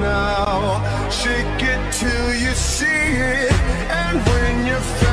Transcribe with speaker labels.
Speaker 1: now. Shake it till you see it, and when you